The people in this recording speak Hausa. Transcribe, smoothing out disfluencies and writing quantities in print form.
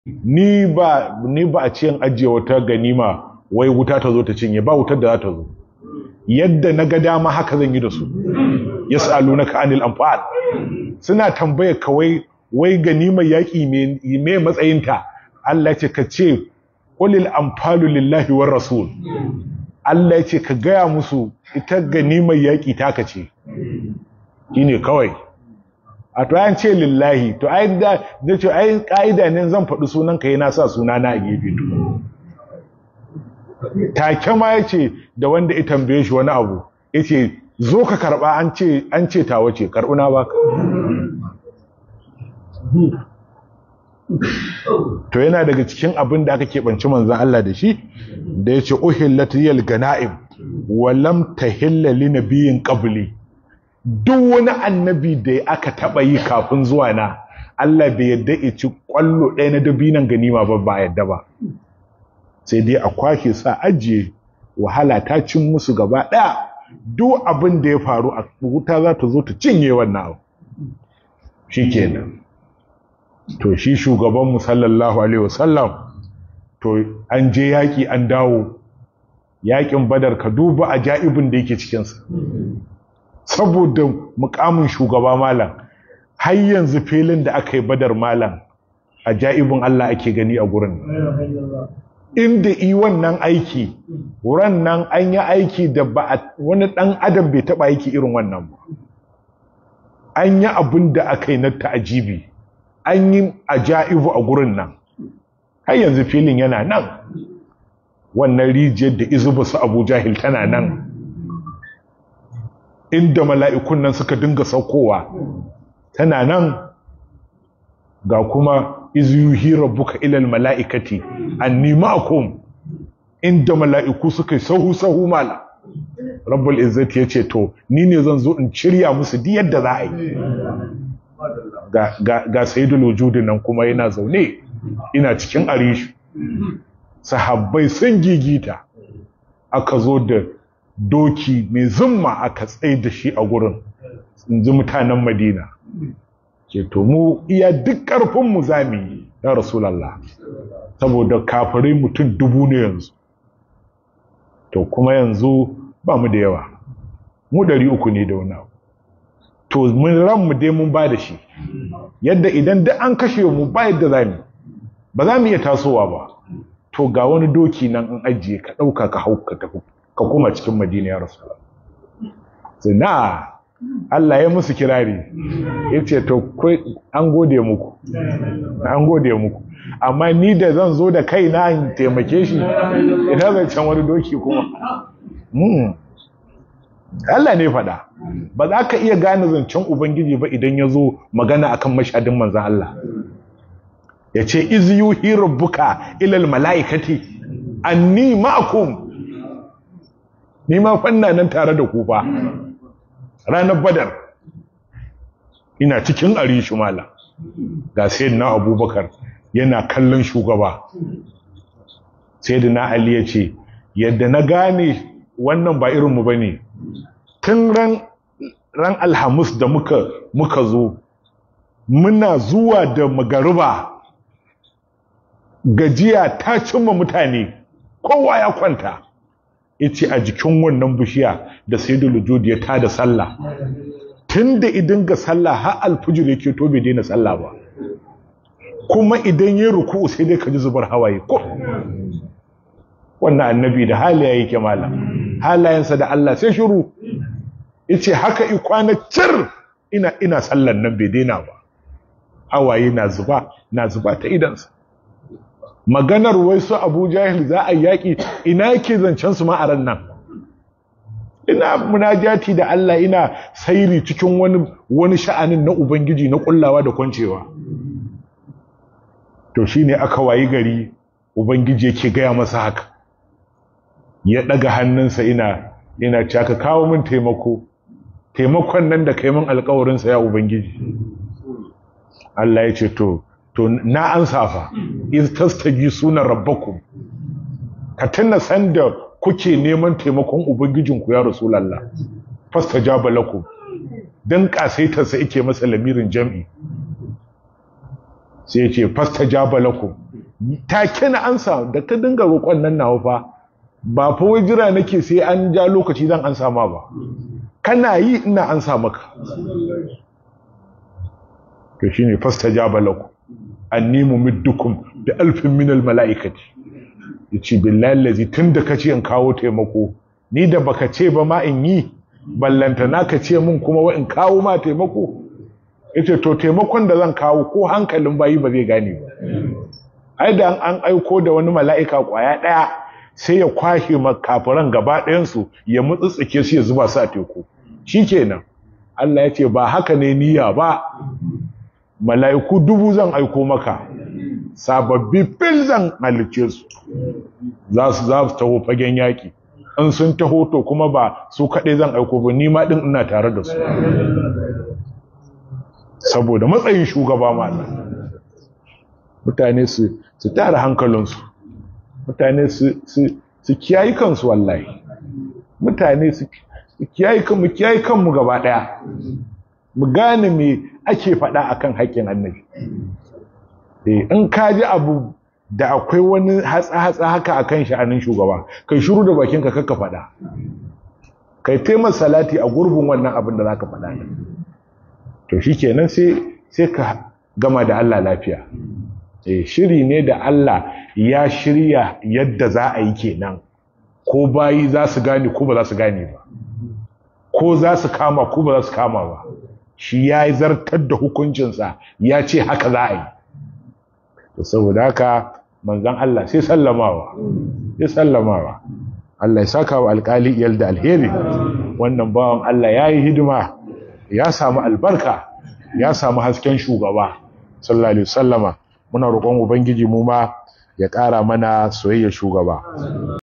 ni ba a ce in ajiye wata ganima wai wuta ta zo ta cinye, ba wutar da za ta zo. Yadda na ga dama haka zan yi da su. Yas'alunaka anil anfal, suna tambayar ka wai ganimar yaƙi me matsayinta. Allah ce ka ce qulil anfalu lillahi war rasul. Allah ya ce ka gaya musu ita ganimar yaƙi taka ce. Shine kawai. A to an ce lillahi, to ai da ce ai kaida ne zan faɗi sunan ka yana sa sunana a gefe to. Take ma yace da wanda ya tambaye shi wani abu, yace zo ka karba, an ce ta wace, karbu na baka. To yana daga cikin abin da aka keɓanci manzon Allah da shi, da yace uhillat liyal ganaim wa lam tahilla li nabiyyin qabli. Duk wani annabi da aka taba yi kafin zuwa na, Allah bai yadda ya ci kwallo ɗaya na dabinan ganima ba yadda ba. Sai dai a kwashe sa ajiye, wahala ta cin musu gaba ɗaya. Duk abin da ya faru a wuta za ta zo ta cinye wannan abu. Shikenan. To shi shugaban mu sallallahu alaihi wasallam, to an je yaki an dawo. Yakin Badar ka duba ajaibin da yake cikin sa. Saboda mukamin shugaba malam, har yanzu filin da aka yi Badar malam, ajaibin Allah ake gani a gurin. Inda yi wannan aiki, wurin nan an yi aiki da wani ɗan adam bai taɓa aiki irin wannan ba. An yi abin da aka yi na ta'ajibi, an yi ajaibu a gurin nan. Har yanzu filin yana nan. Wannan rijiyar da izuba su Abu Jahil tana nan. Inda mala'ikun nan suka dinga saukowa tana nan. Ga kuma izyuhi rabbuka ilal mala'ikati anni ma'akum, inda mala'iku suka sahu mala. Rabbul izzati yace to ni ne zan zo in cirya musu duk yadda za a yi. Ga sayyidul wujudin nan kuma yana zaune, ina cikin arishi. Sahabbai sun gigita, aka zo da doki mai zumma aka tsaye da shi a gurin, in ji mutanen Madina. Ke to mu iya duk ƙarfinmu za mu yi ya Rasulallah, saboda kafirai mutum 1000 ne yanzu. To kuma yanzu ba mu da yawa, mu 300 ne da wani abu. To mun ranmu dai mun ba da shi, yadda idan duk an kashe mu ba yadda za mu, ba za mu iya tasowa ba. To ga wani doki nan an ajiye, ka ɗauka ka hau ka tafi ka koma cikin Madina ya Rasulallah. Sai na Allah ya musu kirari, ya ce to an gode muku, amma ni da zan zo da kai na in taimake shi, ina zai can wani doki kuma. Allah ne faɗa, ba za ka iya gane zancen Ubangiji ba idan ya zo magana akan mashadin manzan Allah. Ya ce izyuhi rabbuka ilal mala'ikati anni ma'akum, ni ma fanna nan tare da ku fa. Ranar Badar ina cikin arishi mala, ga sayyidina Abubakar yana kallon shugaba. Sayyidina Ali ya ce yadda na gane wannan ba irinmu ba ne, tun ran Alhamis da muka zo, muna zuwa da magariba, gajiya ta cimma mutane, kowa ya kwanta. Yace a jikin wannan bishiya da sayyidul wujud ya tada sallah, tunda idan ga sallah har alfujur yake to bai daina sallah ba, kuma idan yayin ruku'u sai dai kaji zubar hawaye ko. Wannan annabi da halaye yake malam, halayensa da Allah sai shiru. Yace haka ikwana cir ina sallan nan bai daina ba, hawaye na zuba ta idansa. Maganar wai su Abu Jahil za a yaki, ina yake zancen su ma a ran nan. Ina munajati da Allah, ina sairi cikin wani sha'anin na Ubangiji na kullawa da kwancewa. To shine aka wayi gari Ubangiji yake gaya masa haka. Ya daga hannunsa ina ce ka kawo min taimako. Taimakon nan da kai min alƙawarin sa ya Ubangiji. Allah ya ce to na ansa fa, iz tastajisuna rabbakum, ka tuna sanda kuke neman taimakon ubangijinku ya Rasulullah, fastajaba lakum, dan kasaitarsa yake masa lamirin jam'i, sai yace fastajaba lakum, take na ansa da ka dinga roƙon nan nawa fa ba fa wai jira nake sai an ja lokaci zan ansa ma ba, kana yi ina ansa maka. to shine fastajaba lakum anni mumiddukum bi alfin min al malaikati, yace billahi allazi tunda kace in kawo taimako ni da baka ce ba ma in yi, ballanta naka ce mun kuma wa in kawo ma taimako. yace to taimakon da zan kawo ko hankalin bayi ba zai gane ba. ai da an aiko da wani mala'ika kwaya daya sai ya kwashe makafiran gaba ɗayan su ya mutsutsike su ya zuba su a teku shikenan. Allah yace ba haka ne niyya ba, mala'iku 1000 zan aiko maka, sababbi fil zan halice su, za su taho fagen yaki. in sun taho to kuma ba su kaɗai zan aiko ba, ni ma ɗin ina tare da su, saboda matsayin shugaba mana. mutane su tara hankalinsu, mutane su kiyayi kansu wallahi, mutane su kiyayi kanmu gaba ɗaya, mu gane me ake faɗa akan haƙƙin annabi. in ka ji abu da akwai wani hatsa haka akan sha'anin shugaba, kai shiru da bakinka kakka faɗa, kai taimar salati a gurbin wannan abin da zaka faɗa ne. to shikenan sai ka gama da Allah lafiya. shiri ne da Allah ya shirya yadda za a yi kenan, ko bayi za su gane ko ba za su gane ba, ko za su kama ko ba za su kama ba. shi ya yi zartar da hukuncinsa ya ce haka za a yi. to saboda haka manzon Allah sai sallamawa. Allah ya saka wa alƙali iyal da alheri. wannan bawan Allah ya yi hidima, ya samu albarka, ya samu hasken shugaba sallallahu alaihi wasallama. muna roƙon ubangiji mu ma ya ƙara mana soyayya shugaba.